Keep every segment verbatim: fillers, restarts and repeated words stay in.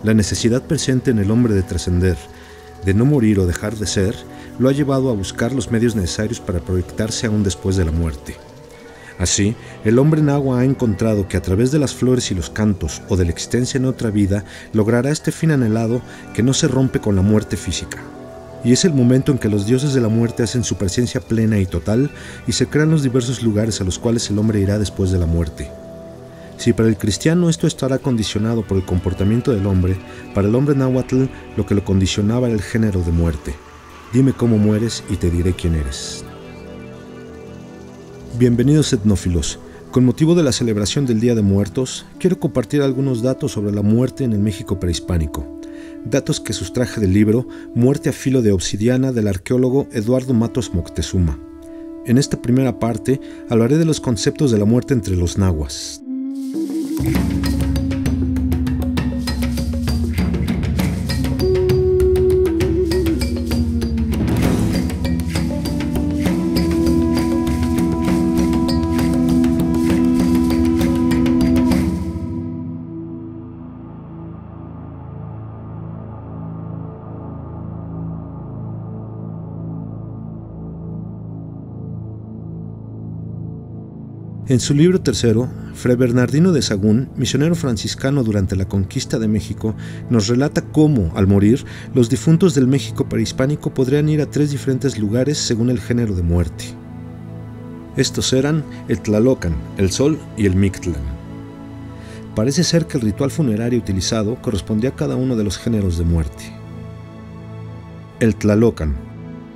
La necesidad presente en el hombre de trascender, de no morir o dejar de ser, lo ha llevado a buscar los medios necesarios para proyectarse aún después de la muerte. Así, el hombre nahua ha encontrado que a través de las flores y los cantos o de la existencia en otra vida logrará este fin anhelado que no se rompe con la muerte física. Y es el momento en que los dioses de la muerte hacen su presencia plena y total y se crean los diversos lugares a los cuales el hombre irá después de la muerte. Si para el cristiano esto estará condicionado por el comportamiento del hombre, para el hombre náhuatl lo que lo condicionaba era el género de muerte. Dime cómo mueres y te diré quién eres. Bienvenidos etnófilos. Con motivo de la celebración del Día de Muertos, quiero compartir algunos datos sobre la muerte en el México prehispánico. Datos que sustraje del libro Muerte a filo de obsidiana del arqueólogo Eduardo Matos Moctezuma. En esta primera parte hablaré de los conceptos de la muerte entre los nahuas. En su libro tercero, Fray Bernardino de Sahagún, misionero franciscano durante la conquista de México, nos relata cómo, al morir, los difuntos del México prehispánico podrían ir a tres diferentes lugares según el género de muerte. Estos eran el Tlalocan, el Sol y el Mictlán. Parece ser que el ritual funerario utilizado correspondía a cada uno de los géneros de muerte. El Tlalocan.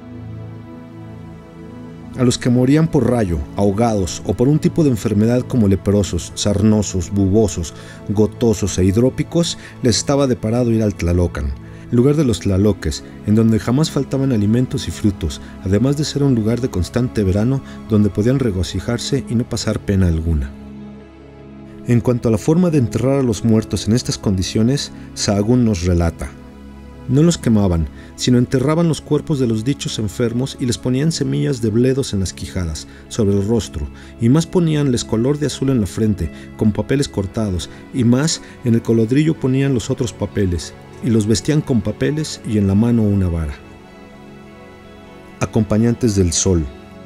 A los que morían por rayo, ahogados o por un tipo de enfermedad como leprosos, sarnosos, bubosos, gotosos e hidrópicos, les estaba deparado ir al Tlalocan, lugar de los tlaloques, en donde jamás faltaban alimentos y frutos, además de ser un lugar de constante verano donde podían regocijarse y no pasar pena alguna. En cuanto a la forma de enterrar a los muertos en estas condiciones, Sahagún nos relata: no los quemaban, sino enterraban los cuerpos de los dichos enfermos y les ponían semillas de bledos en las quijadas, sobre el rostro, y más poníanles color de azul en la frente, con papeles cortados, y más en el colodrillo ponían los otros papeles, y los vestían con papeles y en la mano una vara. Acompañantes del Sol.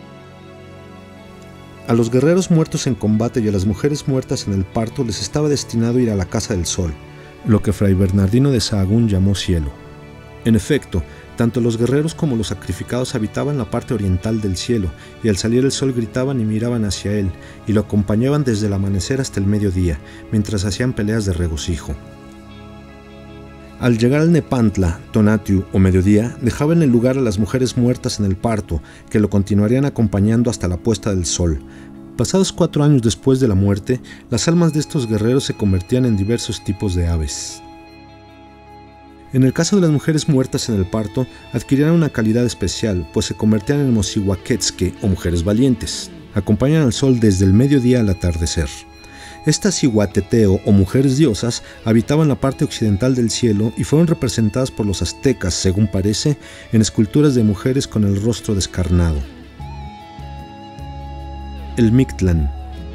A los guerreros muertos en combate y a las mujeres muertas en el parto les estaba destinado ir a la casa del Sol, lo que Fray Bernardino de Sahagún llamó cielo. En efecto, tanto los guerreros como los sacrificados habitaban la parte oriental del cielo, y al salir el sol gritaban y miraban hacia él, y lo acompañaban desde el amanecer hasta el mediodía, mientras hacían peleas de regocijo. Al llegar al Nepantla, Tonatiuh o mediodía, dejaban el lugar a las mujeres muertas en el parto, que lo continuarían acompañando hasta la puesta del sol. Pasados cuatro años después de la muerte, las almas de estos guerreros se convertían en diversos tipos de aves. En el caso de las mujeres muertas en el parto, adquirían una calidad especial, pues se convertían en mosihuaquetzque o mujeres valientes. Acompañan al sol desde el mediodía al atardecer. Estas iguateteo o mujeres diosas habitaban la parte occidental del cielo y fueron representadas por los aztecas, según parece, en esculturas de mujeres con el rostro descarnado. El Mictlán.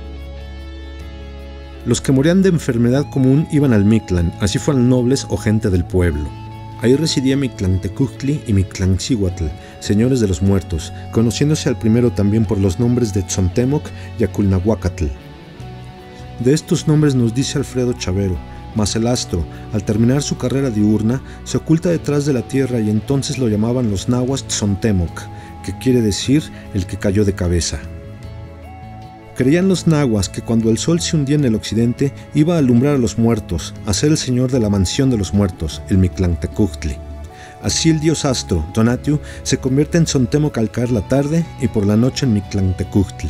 Los que morían de enfermedad común iban al Mictlán, así fueran nobles o gente del pueblo. Ahí residía Mictlantecuhtli y Mictlancihuatl, señores de los muertos, conociéndose al primero también por los nombres de Tzontemoc y Aculnahuacatl. De estos nombres nos dice Alfredo Chavero, mas el astro, al terminar su carrera diurna, se oculta detrás de la tierra y entonces lo llamaban los nahuas Tzontemoc, que quiere decir el que cayó de cabeza. Creían los nahuas que cuando el sol se hundía en el occidente iba a alumbrar a los muertos, a ser el señor de la mansión de los muertos, el Mictlantecuhtli. Así el dios astro, Tonatiuh, se convierte en Tzontemoc al caer la tarde y por la noche en Mictlantecuhtli.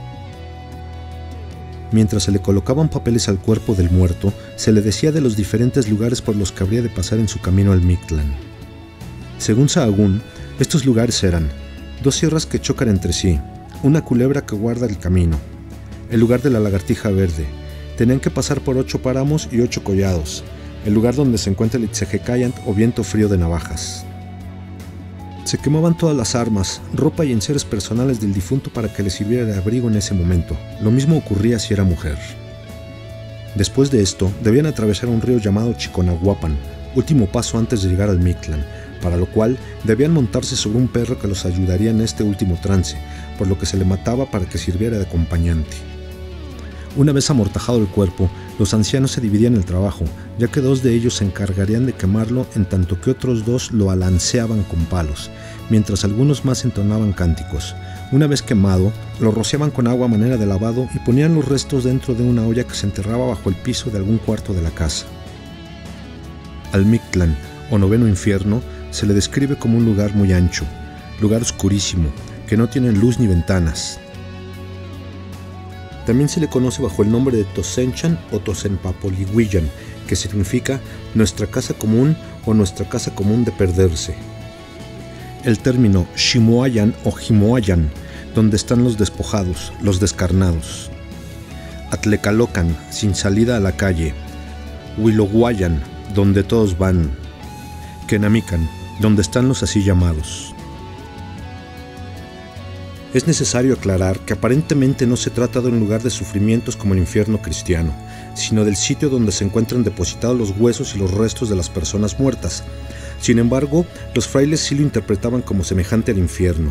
Mientras se le colocaban papeles al cuerpo del muerto, se le decía de los diferentes lugares por los que habría de pasar en su camino al Mictlán. Según Sahagún, estos lugares eran dos sierras que chocan entre sí, una culebra que guarda el camino, el lugar de la lagartija verde. Tenían que pasar por ocho páramos y ocho collados, el lugar donde se encuentra el Itzehecayant o viento frío de navajas. Se quemaban todas las armas, ropa y enseres personales del difunto para que le sirviera de abrigo en ese momento. Lo mismo ocurría si era mujer. Después de esto, debían atravesar un río llamado Chiconahuapan, último paso antes de llegar al Mictlán, para lo cual debían montarse sobre un perro que los ayudaría en este último trance, por lo que se le mataba para que sirviera de acompañante. Una vez amortajado el cuerpo, los ancianos se dividían el trabajo, ya que dos de ellos se encargarían de quemarlo en tanto que otros dos lo alanceaban con palos, mientras algunos más entonaban cánticos. Una vez quemado, lo rociaban con agua a manera de lavado y ponían los restos dentro de una olla que se enterraba bajo el piso de algún cuarto de la casa. Al Mictlán, o noveno infierno, se le describe como un lugar muy ancho, lugar oscurísimo, que no tiene luz ni ventanas. También se le conoce bajo el nombre de Tosenchan o Tosenpapolihuillan, que significa nuestra casa común o nuestra casa común de perderse. El término Ximoayan o Jimoayan, donde están los despojados, los descarnados. Atlecalocan, sin salida a la calle. Huiloguayan, donde todos van. Kenamican, donde están los así llamados. Es necesario aclarar que aparentemente no se trata de un lugar de sufrimientos como el infierno cristiano, sino del sitio donde se encuentran depositados los huesos y los restos de las personas muertas. Sin embargo, los frailes sí lo interpretaban como semejante al infierno.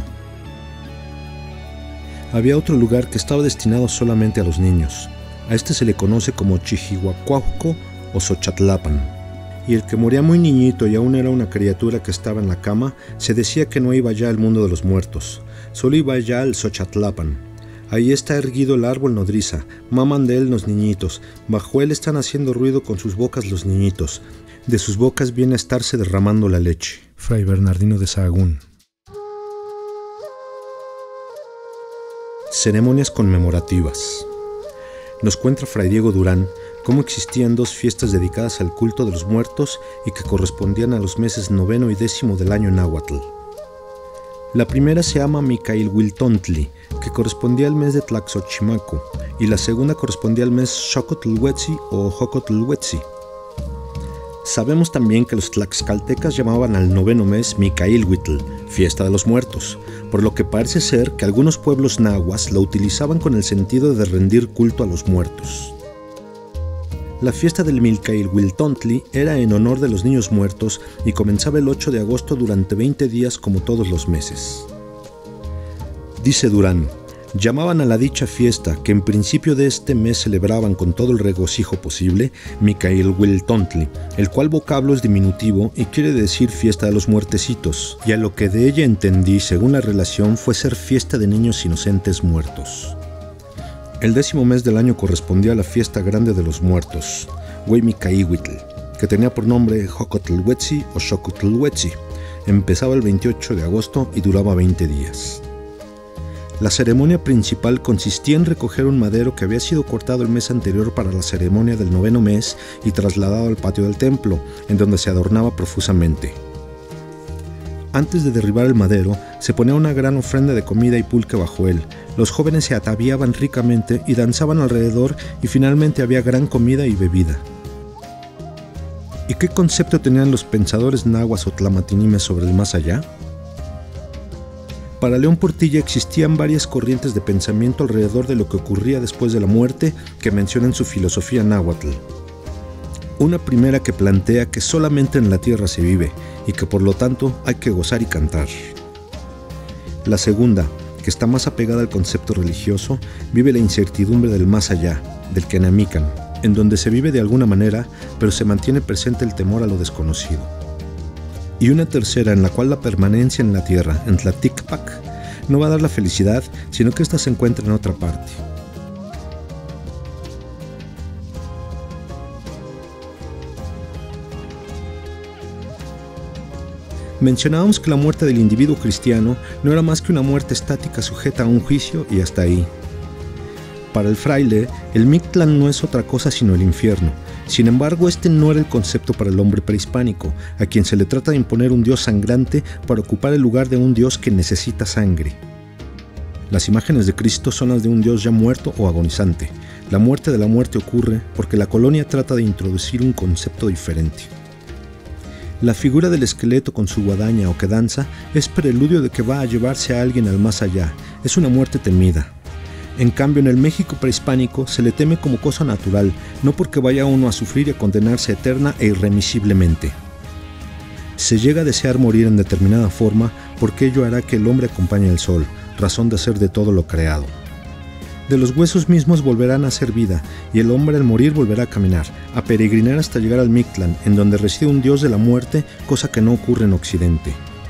Había otro lugar que estaba destinado solamente a los niños. A este se le conoce como Chihihuacuauhco o Xochatlapan. Y el que moría muy niñito y aún era una criatura que estaba en la cama, se decía que no iba ya al mundo de los muertos, solo iba ya al Xochatlapan. Ahí está erguido el árbol nodriza, maman de él los niñitos, bajo él están haciendo ruido con sus bocas los niñitos, de sus bocas viene a estarse derramando la leche. Fray Bernardino de Sahagún. Ceremonias conmemorativas. Nos cuenta Fray Diego Durán cómo existían dos fiestas dedicadas al culto de los muertos y que correspondían a los meses noveno y décimo del año náhuatl. La primera se llama Micailhuiltontli, que correspondía al mes de Tlaxochimaco, y la segunda correspondía al mes Xocotlhuetzi o Jocotlhuetzi. Sabemos también que los tlaxcaltecas llamaban al noveno mes Micailhuitl, fiesta de los muertos, por lo que parece ser que algunos pueblos nahuas lo utilizaban con el sentido de rendir culto a los muertos. La fiesta del Micailhuiltontli era en honor de los niños muertos y comenzaba el ocho de agosto durante veinte días como todos los meses. Dice Durán, llamaban a la dicha fiesta, que en principio de este mes celebraban con todo el regocijo posible, Micailhuiltontli, el cual vocablo es diminutivo y quiere decir fiesta de los muertecitos, y a lo que de ella entendí según la relación fue ser fiesta de niños inocentes muertos. El décimo mes del año correspondía a la fiesta grande de los muertos, Hueymicaíhuitl, que tenía por nombre Jocotlhuetzi o Xocotlhuetzi. Empezaba el veintiocho de agosto y duraba veinte días. La ceremonia principal consistía en recoger un madero que había sido cortado el mes anterior para la ceremonia del noveno mes y trasladado al patio del templo, en donde se adornaba profusamente. Antes de derribar el madero, se ponía una gran ofrenda de comida y pulque bajo él. Los jóvenes se ataviaban ricamente y danzaban alrededor, y finalmente había gran comida y bebida. ¿Y qué concepto tenían los pensadores nahuas o tlamatinimes sobre el más allá? Para León Portilla existían varias corrientes de pensamiento alrededor de lo que ocurría después de la muerte que menciona en su filosofía náhuatl. Una primera que plantea que solamente en la tierra se vive y que por lo tanto hay que gozar y cantar. La segunda, que está más apegada al concepto religioso, vive la incertidumbre del más allá, del Kenamican, en donde se vive de alguna manera, pero se mantiene presente el temor a lo desconocido. Y una tercera en la cual la permanencia en la tierra, en Tlaticpac, no va a dar la felicidad, sino que ésta se encuentra en otra parte. Mencionábamos que la muerte del individuo cristiano no era más que una muerte estática sujeta a un juicio y hasta ahí. Para el fraile, el Mictlán no es otra cosa sino el infierno. Sin embargo, este no era el concepto para el hombre prehispánico, a quien se le trata de imponer un dios sangrante para ocupar el lugar de un dios que necesita sangre. Las imágenes de Cristo son las de un dios ya muerto o agonizante. La muerte de la muerte ocurre porque la colonia trata de introducir un concepto diferente. La figura del esqueleto con su guadaña o que danza es preludio de que va a llevarse a alguien al más allá. Es una muerte temida. En cambio, en el México prehispánico se le teme como cosa natural, no porque vaya uno a sufrir y a condenarse eterna e irremisiblemente. Se llega a desear morir en determinada forma porque ello hará que el hombre acompañe al sol, razón de ser de todo lo creado. De los huesos mismos volverán a ser vida, y el hombre al morir volverá a caminar, a peregrinar hasta llegar al Mictlán, en donde reside un dios de la muerte, cosa que no ocurre en Occidente.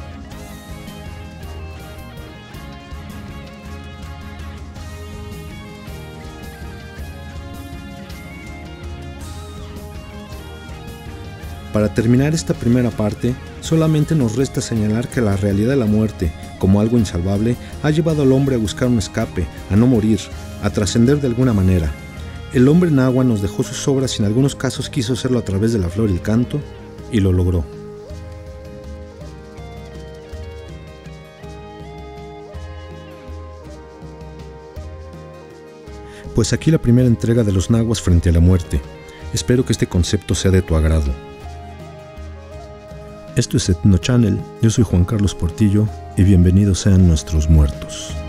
Para terminar esta primera parte, solamente nos resta señalar que la realidad de la muerte, como algo insalvable, ha llevado al hombre a buscar un escape, a no morir, a trascender de alguna manera. El hombre náhuatl nos dejó sus obras y en algunos casos quiso hacerlo a través de la flor y el canto, y lo logró. Pues aquí la primera entrega de los nahuas frente a la muerte. Espero que este concepto sea de tu agrado. Esto es Ethno Channel, yo soy Juan Carlos Portillo y bienvenidos sean nuestros muertos.